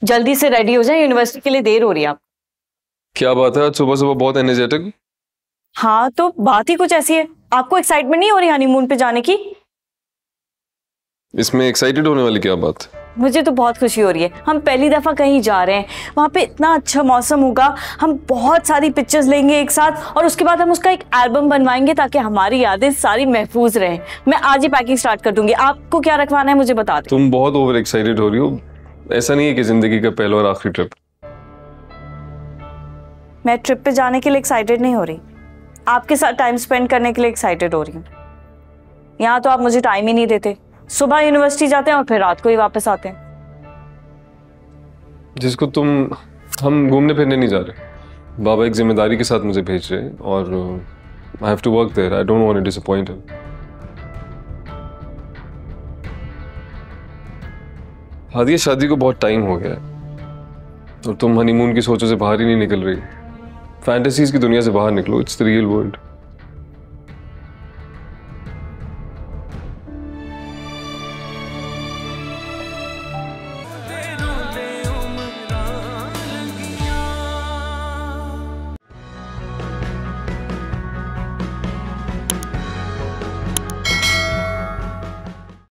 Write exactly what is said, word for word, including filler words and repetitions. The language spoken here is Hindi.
जल्दी से रेडी हो जाए, यूनिवर्सिटी के लिए देर हो रही है। आप क्या बात है, आज सुबह सुबह बहुत एनर्जेटिक। हाँ तो बात ही कुछ ऐसी है। आपको एक्साइटमेंट नहीं हो रही हनीमून पे जाने की? इसमें एक्साइटेड होने वाली क्या बात है? मुझे तो बहुत खुशी हो रही है। हम पहली दफा कहीं जा रहे हैं, वहां पे इतना अच्छा मौसम होगा, हम बहुत सारी पिक्चर्स लेंगे एक साथ और उसके बाद हम उसका एक एल्बम बनवाएंगे ताकि हमारी यादें सारी महफूज रहें। मैं आज ही पैकिंग स्टार्ट कर दूंगी। आपको क्या रखवाना है मुझे बता दें। तुम बहुत ओवर एक्साइटेड हो रही हो। ऐसा नहीं है कि जिंदगी का पहला और आखिरी ट्रिप। मैं ट्रिप पे जाने के लिए एक्साइटेड नहीं हो रही, आपके साथ टाइम स्पेंड करने के लिए एक्साइटेड हो रही हूँ। यहाँ तो आप मुझे टाइम ही नहीं देते। सुबह यूनिवर्सिटी जाते हैं और फिर रात को ही वापस आते हैं। जिसको तुम हम घूमने फिरने नहीं जा रहे। बाबा एक जिम्मेदारी के साथ मुझे भेज रहे हैं और I have to work there. I don't want to disappoint him. Hadiya, शादी को बहुत टाइम हो गया है और तुम हनीमून की सोचों से बाहर ही नहीं निकल रही। फैंटेसीज की दुनिया से बाहर निकलो। It's the real world.